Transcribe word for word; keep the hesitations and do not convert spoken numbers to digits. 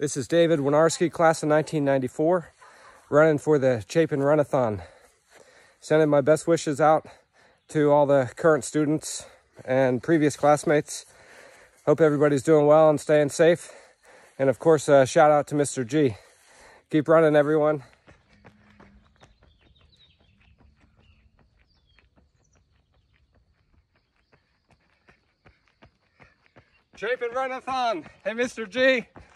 This is David Winarsky, class of nineteen ninety-four, running for the Chapin Runathon. Sending my best wishes out to all the current students and previous classmates. Hope everybody's doing well and staying safe. And of course, a shout out to Mister G. Keep running, everyone. Chapin Runathon. Hey, Mister G.